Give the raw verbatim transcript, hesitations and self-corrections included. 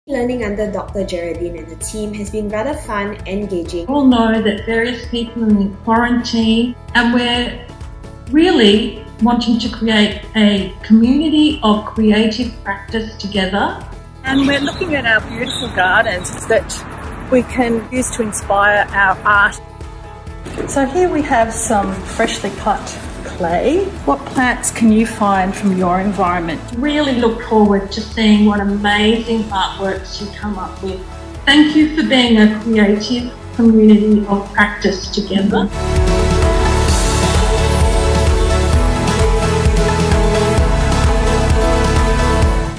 Learning under Doctor Geraldine and the team has been rather fun, engaging. We all know that various people are in quarantine, and we're really wanting to create a community of creative practice together. And we're looking at our beautiful gardens that we can use to inspire our art. So here we have some freshly cut clay. What plants can you find from your environment? Really look forward to seeing what amazing artworks you come up with. Thank you for being a creative community of practice together.